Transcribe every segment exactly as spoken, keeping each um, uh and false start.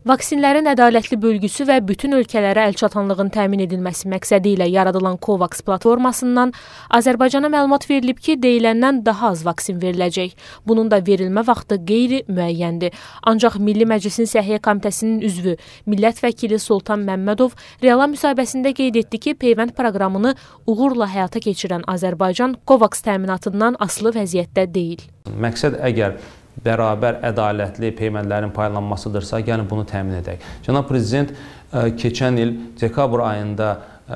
Vaksinlərin ədalətli bölgüsü və bütün ölkələrə əlçatanlığın təmin edilməsi məqsədi ilə yaradılan COVAX platformasından Azərbaycana məlumat verilib ki, deyiləndən daha az vaksin veriləcək. Bunun da verilmə vaxtı qeyri-müəyyəndir. Ancaq Milli Məclisin Səhiyyə Komitəsinin üzvü, millət vəkili Soltan Məmmədov Reala müsahibəsində qeyd etdi ki, peyvənd proqramını uğurla həyata keçirən Azərbaycan COVAX təminatından asılı vəziyyətdə deyil. Məqsəd əgər bərabər, ədalətli peyvəndlərin paylanmasıdırsa, gəlin bunu təmin edək. Cənab Prezident keçən il dekabr ayında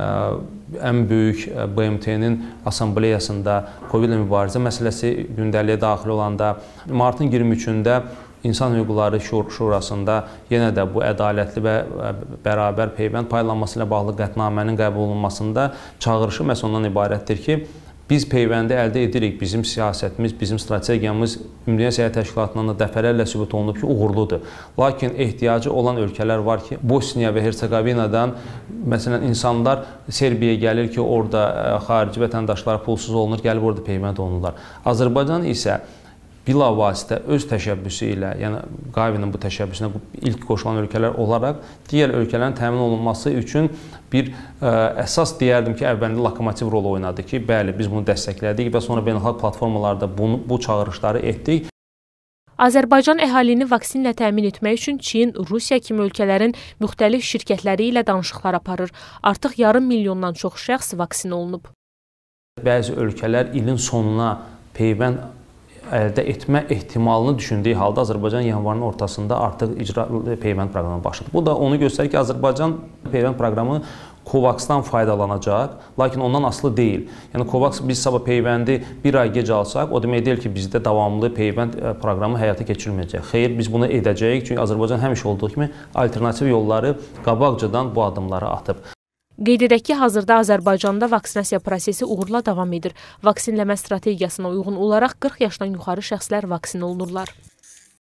ən böyük B M T-nin assambleyasında Covid ilə mübarizə məsələsi gündəliyə daxil olanda, martın iyirmi üçündə İnsan Hüquqları Şurasında yenə də bu ədalətli və bərabər peyvənd paylanması ilə bağlı qətnamənin qəbul olunmasında çağırışı məhz ondan ibarətdir ki, biz peyvəndi əldə edirik, bizim siyasətimiz, bizim strategiyamız Ümumdünya Səhiyyə Təşkilatından da dəfələrlə sübut olunub ki, uğurludur. Lakin ehtiyacı olan ölkələr var ki, Bosniya və Hersegovinadan, məsələn, insanlar Serbiyaya gəlir ki, orada xarici vətəndaşlar pulsuz olunur, gəlib orada peyvənd olunurlar. Azərbaycan isə bilavasitə öz təşəbbüsü ilə, yəni Qavi'nin bu təşəbbüsünə ilk qoşulan ölkələr olaraq digər ölkələrin təmin olunması üçün bir ə, əsas deyərdim ki, əvvəlində lokomotiv rol oynadı ki, bəli, biz bunu dəstəklədik və sonra beynəlxalq platformalarda bunu, bu çağırışları etdik. Azərbaycan əhalini vaksinlə təmin etmək üçün Çin, Rusiya kimi ölkələrin müxtəlif şirkətləri ilə danışıqlar aparır. Artıq yarım milyondan çox şəxs vaksin olunub. Bəzi ölkələr ilin sonuna peyvənd əldə etmə ehtimalını düşündüyü halda Azərbaycan yanvarın ortasında artıq icra peyvənd proqramına başladı. Bu da onu göstərir ki, Azərbaycan peyvənd proqramı COVAX-dan faydalanacaq, lakin ondan asılı deyil. Yəni COVAX biz sabah peyvəndi bir ay gec alsaq, o demək deyil ki, bizdə davamlı peyvənd proqramı həyata keçirilməyəcək. Xeyr, biz bunu edəcəyik, çünki Azərbaycan həmişə olduğu kimi alternativ yolları qabaqcadan bu addımları atıb. Qeyd edək ki, hazırda Azərbaycanda vaksinasiya prosesi uğurla davam edir. Vaksinləmə strategiyasına uyğun olaraq qırx yaşdan yuxarı şəxslər vaksin olunurlar.